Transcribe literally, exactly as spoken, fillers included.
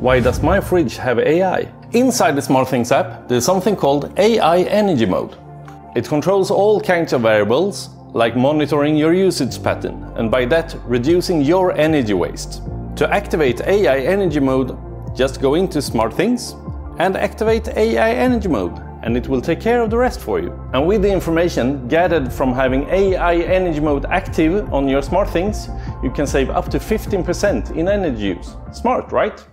Why does my fridge have A I? Inside the SmartThings app, there's something called A I Energy Mode. It controls all kinds of variables, like monitoring your usage pattern, and by that, reducing your energy waste. To activate A I Energy Mode, just go into SmartThings and activate A I Energy Mode, and it will take care of the rest for you. And with the information gathered from having A I Energy Mode active on your SmartThings, you can save up to fifteen percent in energy use. Smart, right?